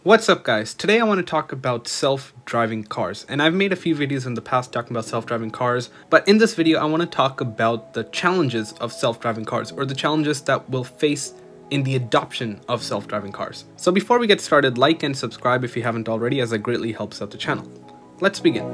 What's up guys, today I want to talk about self-driving cars, and I've made a few videos in the past talking about self-driving cars, but in this video I want to talk about the challenges of self-driving cars, or the challenges that we'll face in the adoption of self-driving cars. So before we get started, like and subscribe if you haven't already, as it greatly helps out the channel. Let's begin.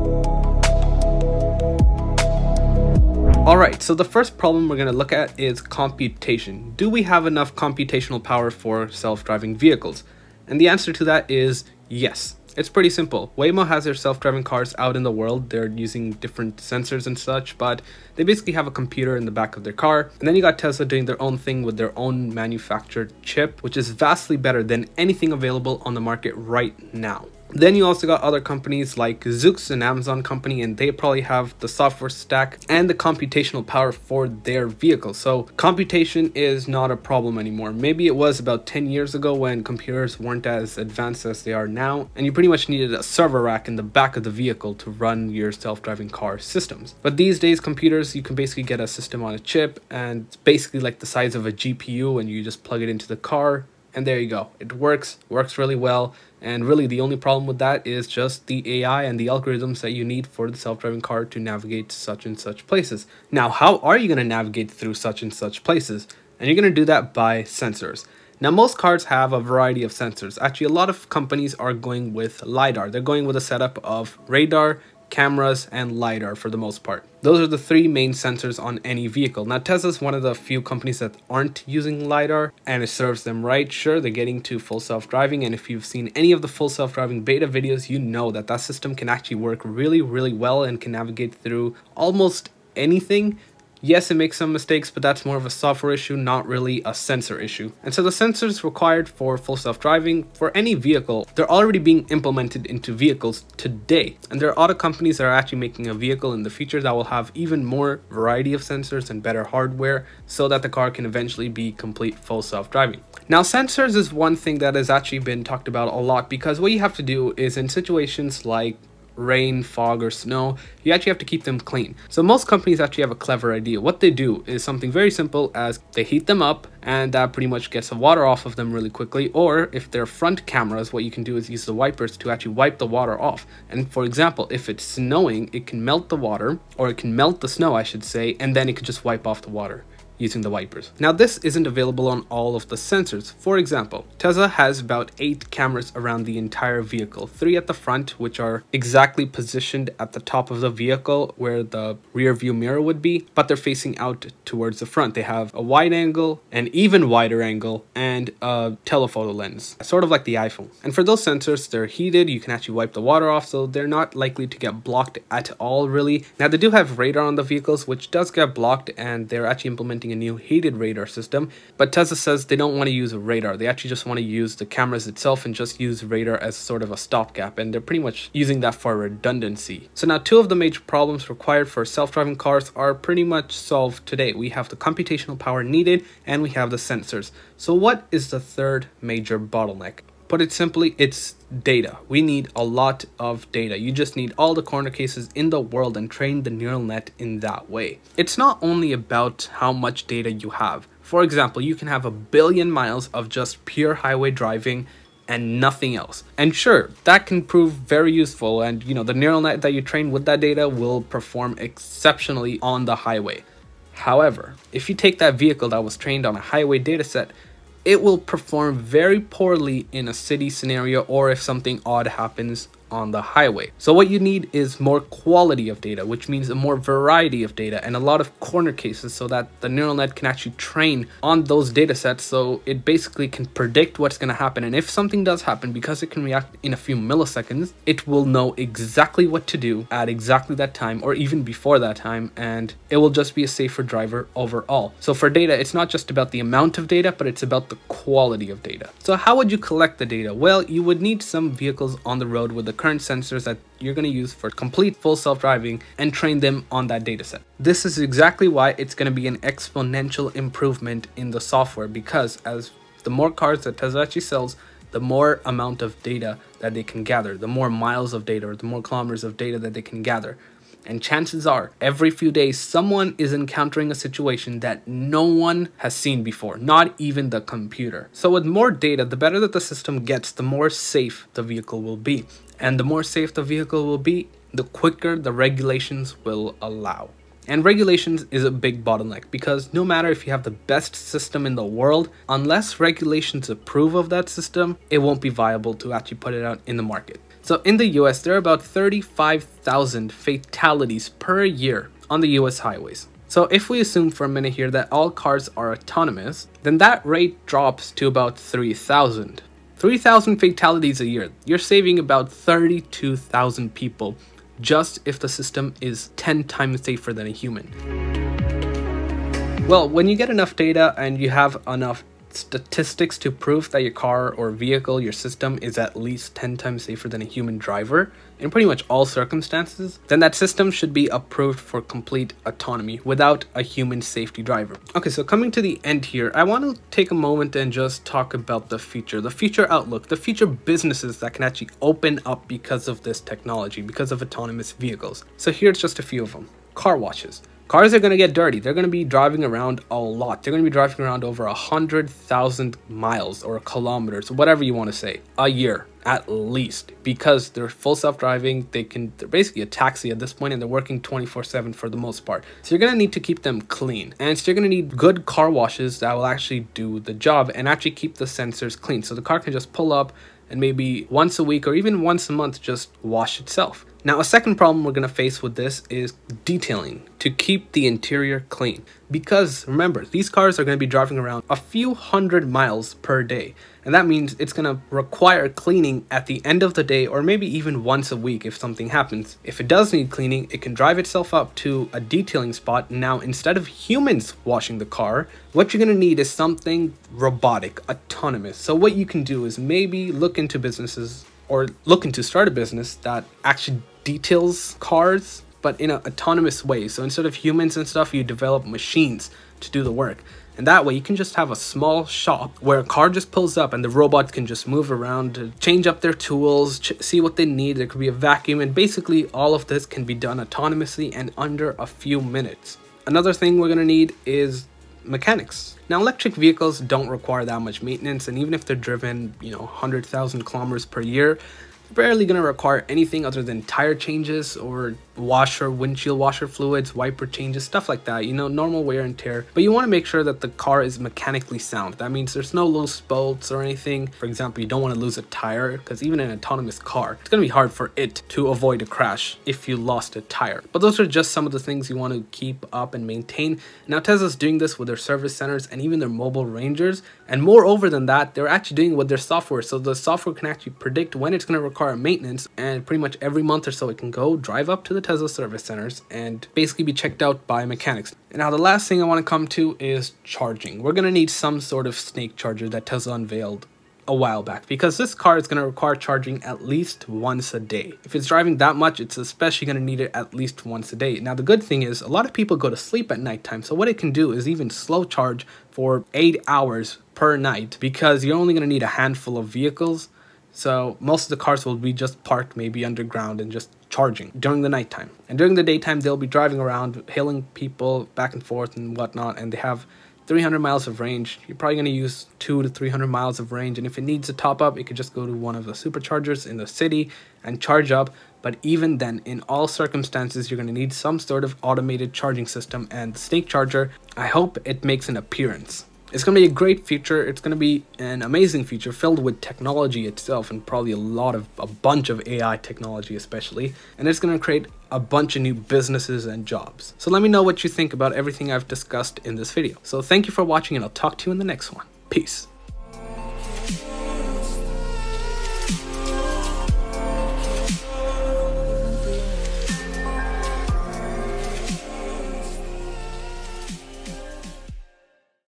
Alright, so the first problem we're going to look at is computation. Do we have enough computational power for self-driving vehicles? And the answer to that is yes. It's pretty simple. Waymo has their self-driving cars out in the world. They're using different sensors and such, but they basically have a computer in the back of their car. And then you got Tesla doing their own thing with their own manufactured chip, which is vastly better than anything available on the market right now. Then you also got other companies like Zoox, an Amazon company, and they probably have the software stack and the computational power for their vehicles. So computation is not a problem anymore. Maybe it was about 10 years ago when computers weren't as advanced as they are now, and you pretty much needed a server rack in the back of the vehicle to run your self-driving car systems. But these days, computers, you can basically get a system on a chip, and it's basically like the size of a GPU, and you just plug it into the car, and there you go. It works really well. And really the only problem with that is just the AI and the algorithms that you need for the self-driving car to navigate such and such places. Now, how are you going to navigate through such and such places? And you're going to do that by sensors. Now, most cars have a variety of sensors. Actually, a lot of companies are going with LiDAR. They're going with a setup of radar, cameras, and LiDAR for the most part. Those are the three main sensors on any vehicle. Now, Tesla's one of the few companies that aren't using LiDAR, and it serves them right. Sure, they're getting to full self-driving, and if you've seen any of the full self-driving beta videos, you know that that system can actually work really well and can navigate through almost anything. Yes, it makes some mistakes, but that's more of a software issue, not really a sensor issue. And so the sensors required for full self-driving for any vehicle, they're already being implemented into vehicles today. And there are auto companies that are actually making a vehicle in the future that will have even more variety of sensors and better hardware so that the car can eventually be complete full self-driving. Now, sensors is one thing that has actually been talked about a lot, because what you have to do is in situations like rain, fog, or snow, you actually have to keep them clean. So most companies actually have a clever idea. What they do is something very simple, as they heat them up, and that pretty much gets the water off of them really quickly. Or if they're front cameras, what you can do is use the wipers to actually wipe the water off. And for example, if it's snowing, it can melt the water, or it can melt the snow, I should say, and then it can just wipe off the water using the wipers. Now, this isn't available on all of the sensors. For example, Tesla has about 8 cameras around the entire vehicle. 3 at the front, which are exactly positioned at the top of the vehicle where the rear view mirror would be, but they're facing out towards the front. They have a wide angle, an even wider angle, and a telephoto lens, sort of like the iPhone. And for those sensors, they're heated. You can actually wipe the water off, so they're not likely to get blocked at all, really. Now, they do have radar on the vehicles, which does get blocked, and they're actually implementing a new heated radar system, but Tesla says they don't want to use a radar. They actually just want to use the cameras itself and just use radar as sort of a stopgap, and they're pretty much using that for redundancy. So now 2 of the major problems required for self-driving cars are pretty much solved today. We have the computational power needed, and we have the sensors. So what is the third major bottleneck? Put it simply, it's data. We need a lot of data. You just need all the corner cases in the world and train the neural net in that way. It's not only about how much data you have. For example, you can have 1 billion miles of just pure highway driving and nothing else. And sure, that can prove very useful, and you know, the neural net that you train with that data will perform exceptionally on the highway. However, if you take that vehicle that was trained on a highway dataset, it will perform very poorly in a city scenario, or if something odd happens on the highway. So what you need is more quality of data, which means a more variety of data and a lot of corner cases, so that the neural net can actually train on those data sets, so it basically can predict what's going to happen. And if something does happen, because it can react in a few milliseconds, it will know exactly what to do at exactly that time, or even before that time, and it will just be a safer driver overall. So for data, it's not just about the amount of data, but it's about the quality of data. So how would you collect the data? Well, you would need some vehicles on the road with the current sensors that you're going to use for complete full self-driving and train them on that data set. This is exactly why it's going to be an exponential improvement in the software, because as the more cars that Tesla actually sells, the more amount of data that they can gather, the more miles of data, or the more kilometers of data that they can gather. And chances are, every few days, someone is encountering a situation that no one has seen before, not even the computer. So with more data, the better that the system gets, the more safe the vehicle will be. And the more safe the vehicle will be, the quicker the regulations will allow. And regulations is a big bottleneck because no matter if you have the best system in the world, unless regulations approve of that system, it won't be viable to actually put it out in the market. So in the US, there are about 35,000 fatalities per year on the US highways. So if we assume for a minute here that all cars are autonomous, then that rate drops to about 3,000. 3,000 fatalities a year. You're saving about 32,000 people just if the system is 10 times safer than a human. Well, when you get enough data and you have enough statistics to prove that your car or vehicle, your system is at least 10 times safer than a human driver in pretty much all circumstances, then that system should be approved for complete autonomy without a human safety driver. Okay, so coming to the end here, I want to take a moment and just talk about the future outlook, the future businesses that can actually open up because of this technology, because of autonomous vehicles. So here's just a few of them. Car washes. Cars are going to get dirty. They're going to be driving around a lot. They're going to be driving around over 100,000 miles or kilometers, whatever you want to say, a year at least, because they're full self-driving. They're basically a taxi at this point, and they're working 24/7 for the most part. So you're going to need to keep them clean, and so you're going to need good car washes that will actually do the job and actually keep the sensors clean. So the car can just pull up and maybe once a week or even once a month just wash itself. Now, a second problem we're going to face with this is detailing to keep the interior clean. Because remember, these cars are going to be driving around a few hundred miles per day. And that means it's going to require cleaning at the end of the day or maybe even once a week if something happens. If it does need cleaning, it can drive itself up to a detailing spot. Now, instead of humans washing the car, what you're going to need is something robotic, autonomous. So what you can do is maybe look into businesses or looking to start a business that actually details cars, but in an autonomous way. So instead of humans and stuff, you develop machines to do the work. And that way you can just have a small shop where a car just pulls up and the robot can just move around to change up their tools, see what they need. There could be a vacuum, and basically all of this can be done autonomously and under a few minutes. Another thing we're going to need is mechanics. Now, electric vehicles don't require that much maintenance, and even if they're driven, 100,000 kilometers per year, they're barely going to require anything other than tire changes or windshield washer fluids, wiper changes, stuff like that, normal wear and tear. But you want to make sure that the car is mechanically sound. That means there's no loose bolts or anything. For example, you don't want to lose a tire, because even in an autonomous car, it's going to be hard for it to avoid a crash if you lost a tire. But those are just some of the things you want to keep up and maintain. Now, Tesla's doing this with their service centers and even their mobile rangers. And moreover than that, they're actually doing it with their software. So the software can actually predict when it's going to require maintenance, and pretty much every month or so it can go drive up to the Tesla service centers and basically be checked out by mechanics. And now the last thing I want to come to is charging. We're going to need some sort of snake charger that Tesla unveiled a while back, because this car is going to require charging at least once a day. If it's driving that much, it's especially going to need it at least once a day. Now, the good thing is a lot of people go to sleep at nighttime, so what it can do is even slow charge for 8 hours per night, because you're only going to need a handful of vehicles. So most of the cars will be just parked maybe underground and just charging during the nighttime. And during the daytime, they'll be driving around, hailing people back and forth and whatnot, and they have 300 miles of range. You're probably going to use 200 to 300 miles of range, and if it needs a top up, it could just go to one of the superchargers in the city and charge up. But even then, in all circumstances, you're going to need some sort of automated charging system, and the snake charger, I hope it makes an appearance. It's going to be a great feature. It's going to be an amazing feature filled with technology itself, and probably a bunch of AI technology especially. And it's going to create a bunch of new businesses and jobs. So let me know what you think about everything I've discussed in this video. So thank you for watching, and I'll talk to you in the next one. Peace.